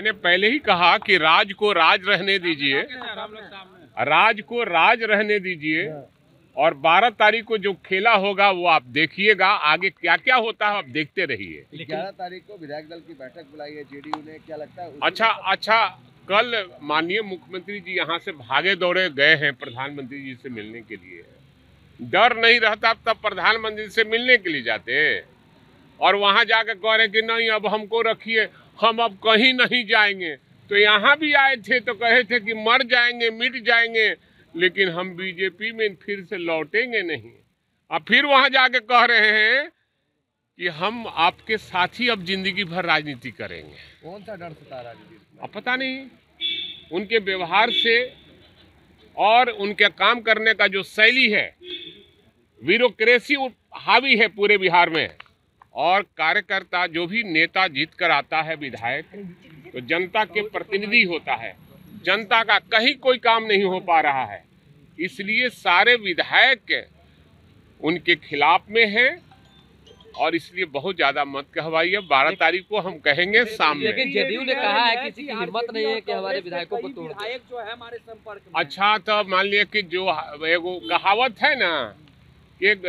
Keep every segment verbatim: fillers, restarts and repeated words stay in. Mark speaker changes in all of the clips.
Speaker 1: मैंने पहले ही कहा कि राज को राज रहने दीजिए, राज को राज रहने दीजिए, और बारह तारीख को जो खेला होगा वो आप देखिएगा। आगे क्या क्या होता है आप देखते रहिए।
Speaker 2: ग्यारह तारीख को विधायक दल की बैठक बुलाई है जेडीयू ने, क्या लगता है?
Speaker 1: अच्छा अच्छा कल माननीय मुख्यमंत्री जी यहाँ से भागे दौड़े गए हैं प्रधानमंत्री जी से मिलने के लिए। डर नहीं रहता तब प्रधानमंत्री से मिलने के लिए जाते, और वहां जाकर कह रहे कि नहीं अब हमको रखिए, हम अब कहीं नहीं जाएंगे। तो यहाँ भी आए थे तो कहे थे कि मर जाएंगे मिट जाएंगे, लेकिन हम बीजेपी में फिर से लौटेंगे नहीं। अब फिर वहां जाके कह रहे हैं कि हम आपके साथ ही अब जिंदगी भर राजनीति करेंगे।
Speaker 2: कौन सा डर सता राजनीति?
Speaker 1: अब पता नहीं, उनके व्यवहार से और उनके काम करने का जो शैली है, ब्यूरोक्रेसी हावी है पूरे बिहार में। और कार्यकर्ता जो भी नेता जीत कर आता है विधायक, तो जनता के प्रतिनिधि होता है, जनता का कहीं कोई काम नहीं हो पा रहा है, इसलिए सारे विधायक उनके खिलाफ में हैं। और इसलिए बहुत ज्यादा मत कहवाइए। बारह तारीख को हम कहेंगे सामने।
Speaker 3: लेकिन जेडीयू ने कहा है कि किसी की हिम्मत नहीं है कि हमारे विधायकों को तोड़ दे।
Speaker 4: जो है हमारे संपर्क में।
Speaker 1: अच्छा तो मान लिया कि जो एगो कहावत है ना, एक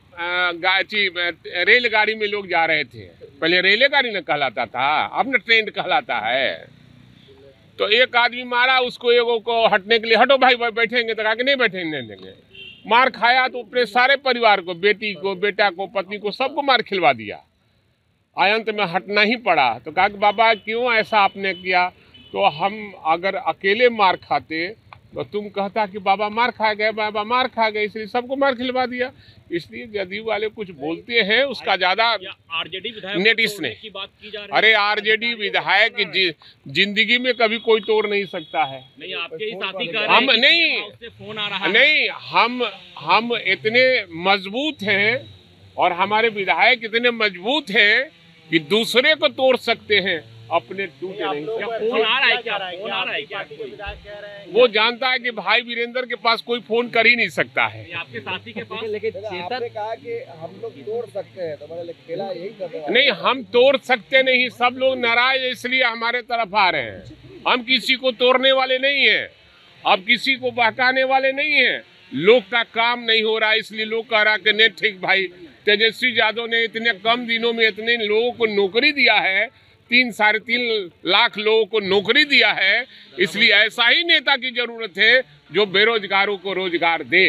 Speaker 1: रेलगाड़ी में लोग जा रहे थे, पहले रेलगाड़ी न कहलाता था, अब न ट्रेन कहलाता है। तो एक आदमी मारा उसको, एगो को हटने के लिए, हटो भाई भाई बैठेंगे, तो कहा कि नहीं बैठेंगे नहीं देंगे। मार खाया तो अपने सारे परिवार को, बेटी को, बेटा को, पत्नी को, सबको मार खिलवा दिया। अंत में हटना ही पड़ा। तो कहा कि बाबा क्यों ऐसा आपने किया? तो हम अगर अकेले मार खाते तो तुम कहता कि बाबा मार खा गए, बाबा मार खा गए, इसलिए सबको मार खिलवा दिया। इसलिए जदयू वाले कुछ बोलते हैं उसका ज्यादा
Speaker 4: आरजेडी
Speaker 1: नोटिस नहीं
Speaker 4: की बात की जा रही है।
Speaker 1: अरे आरजेडी विधायक जिंदगी में कभी कोई तोड़ नहीं सकता है।
Speaker 4: नहीं आपके ही साथी कह रहे
Speaker 1: हम
Speaker 4: हैं कि
Speaker 1: नहीं
Speaker 4: उससे फोन आ रहा है।
Speaker 1: नहीं हम हम इतने मजबूत हैं और हमारे विधायक इतने मजबूत हैं कि दूसरे को तोड़ सकते हैं, अपने टूटे नहीं सकते।
Speaker 4: फोन आ रहा है क्या? फोन आ रहा है क्या?
Speaker 1: वो जानता है कि भाई वीरेंद्र के पास कोई फोन कर ही नहीं सकता है।
Speaker 4: आपके साथी के पास।
Speaker 3: लेकिन
Speaker 2: आपने कहा कि हम लोग तोड़ सकते हैं, तो मतलब खेला यही कर रहे हैं।
Speaker 1: नहीं हम तोड़ सकते नहीं, सब लोग नाराज इसलिए हमारे तरफ आ रहे हैं। हम किसी को तोड़ने वाले नहीं हैं, अब किसी को बहकाने वाले नहीं हैं। लोग का काम नहीं हो रहा इसलिए लोग कह रहा कि नहीं ठीक भाई, तेजस्वी यादव ने इतने कम दिनों में इतने लोगों को नौकरी दिया है, तीन साढ़े तीन लाख लोगों को नौकरी दिया है, इसलिए ऐसा ही नेता की जरूरत है जो बेरोजगारों को रोजगार दे।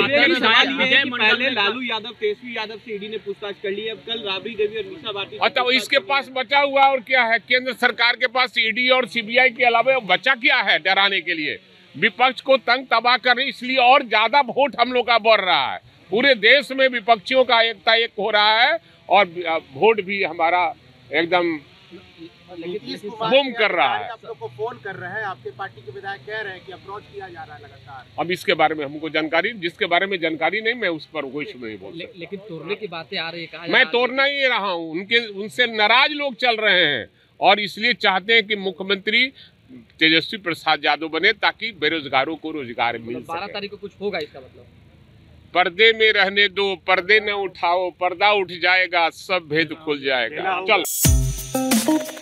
Speaker 4: पहले लालू यादव, तेजस्वी यादव से ईडी ने पूछताछ कर ली, अब कल राबड़ी देवी और मीसा भारती।
Speaker 1: अच्छा तो इसके पास बचा हुआ और क्या है? केंद्र सरकार के पास ईडी और सीबीआई के अलावा बचा क्या है डराने के लिए? विपक्ष को तंग तबाह करने, इसलिए और ज्यादा वोट हम लोग का बढ़ रहा है। पूरे देश में विपक्षियों का एकता एक हो रहा है और वोट भी हमारा एकदम बूम कर रहा है।
Speaker 5: आप लोग को फोन कर रहे हैं, आपके पार्टी के विधायक कह रहे हैं कि अप्रोच किया जा रहा है लगातार।
Speaker 1: अब इसके बारे में हमको जानकारी, जिसके बारे में जानकारी नहीं, मैं उस पर कोई नहीं बोल सकता।
Speaker 3: लेकिन तोड़ने की बातें आ रही है।
Speaker 1: मैं तोड़ना ही रहा हूँ, उनके उनसे नाराज लोग चल रहे हैं और इसलिए चाहते हैं कि मुख्यमंत्री तेजस्वी प्रसाद यादव बने ताकि बेरोजगारों को रोजगार मिल सके।
Speaker 3: बारह तारीख को कुछ होगा इसका मतलब?
Speaker 1: पर्दे में रहने दो, पर्दे न उठाओ, पर्दा उठ जाएगा, सब भेद खुल जाएगा। चल